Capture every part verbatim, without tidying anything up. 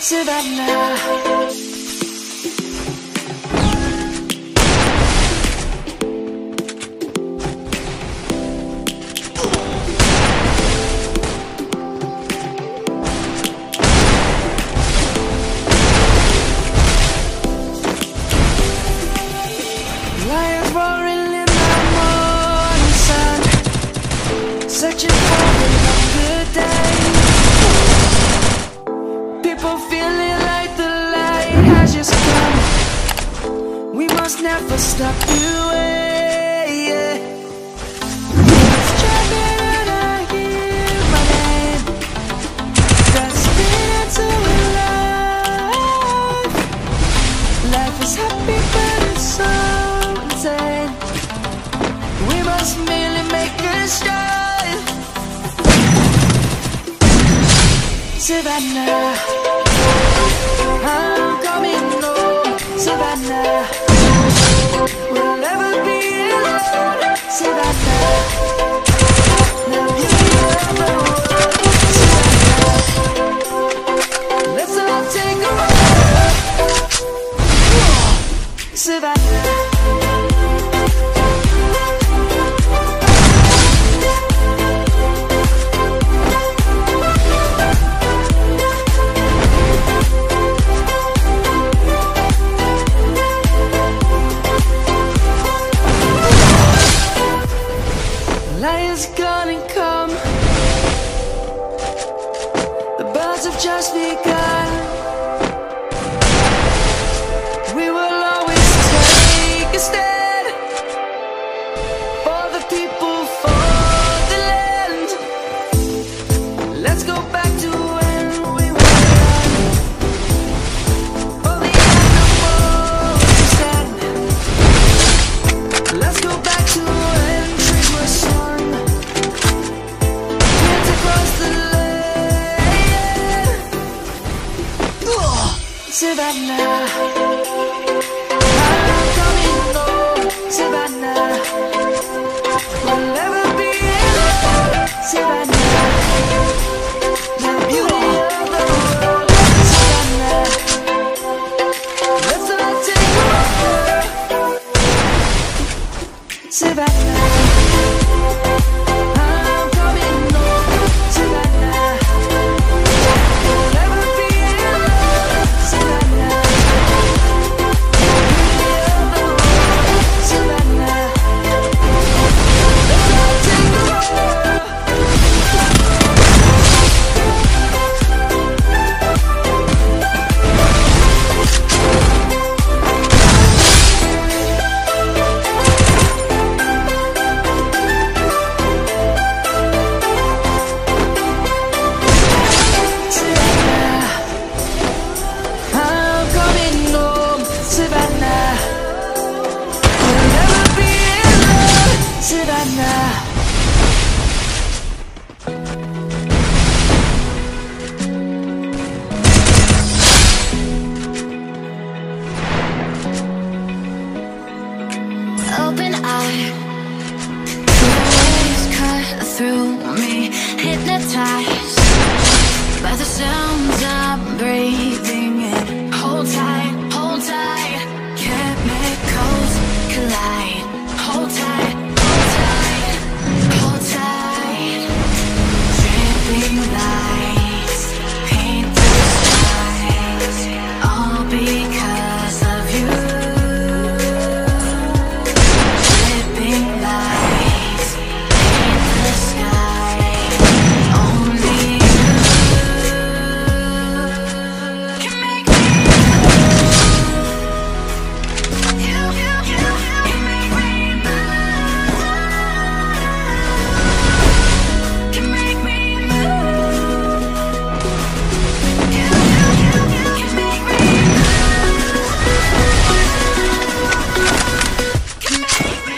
Savannah. Lions roaring in the morning sun, searching for another day. People feeling like the light has just come. We must never stop the way. Yeah. It's jumping and I hear my name. Grasping into life. Life is happy but it's so insane. We must merely make a start. Savannah, I'm coming home. Savannah, we'll never be alone. Savannah, the beauty of the world. Savannah, let's all take a walk. Savannah. Lions gonna come. The birds have just begun. We will always take a stand for the people, for the land. Let's go back to when we were young. For the animals to stand. Let's go back to when trees were sown. Savannah, I'm coming home. Savannah, we'll never be alone. Savannah, the beauty of the world. Savannah, let's all take a walk. Savannah, I'm coming home. Savannah, we'll never be alone. Savannah, open eye, waves cut through me, hypnotized by the sounds I'm breathing in. Hold tight, hold tight, chemicals collide. Hold tight, hold tight, hold tight. Dripping lights paint the skies, all because of you. Dripping lights paint the sky, only you can make me move. You, you, you, you make me move. Can make me move. You, you, you, you can make me move. Can make me.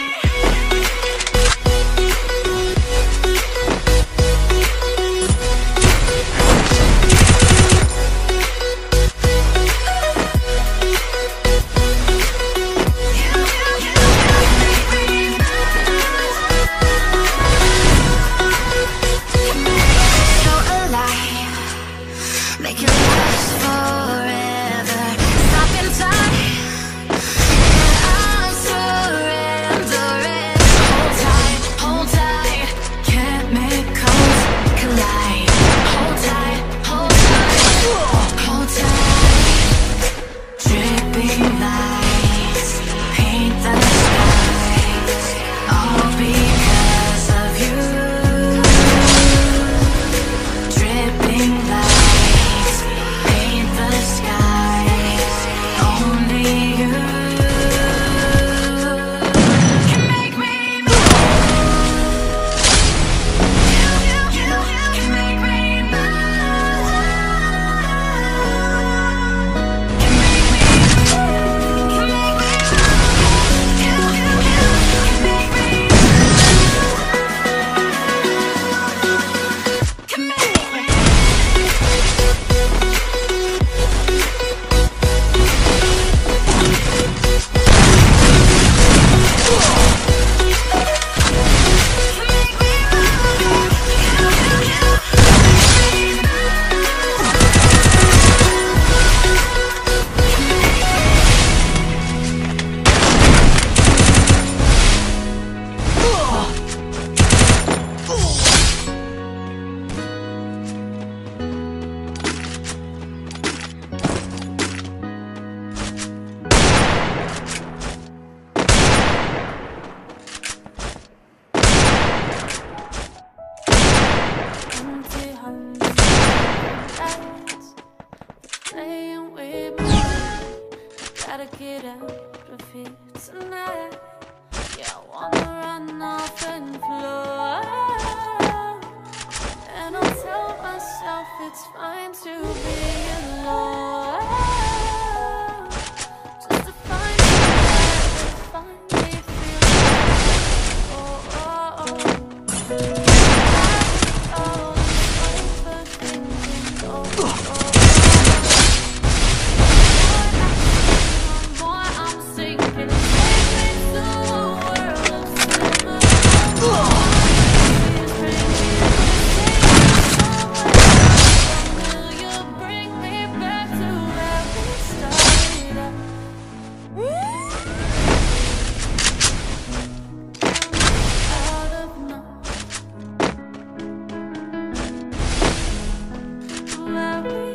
So alive, make it last for get out of here tonight. Yeah, I wanna run off and flow. And I'll tell myself it's fine to be alone, just to find somewhere that finally feels like, oh, oh, oh. Oh, I'm overthinking, oh, oh, oh. More I'm sinking, take me to a world of cinema. Please bring me, take me somewhere. Will you bring me back to where we started out? Out of nowhere, where we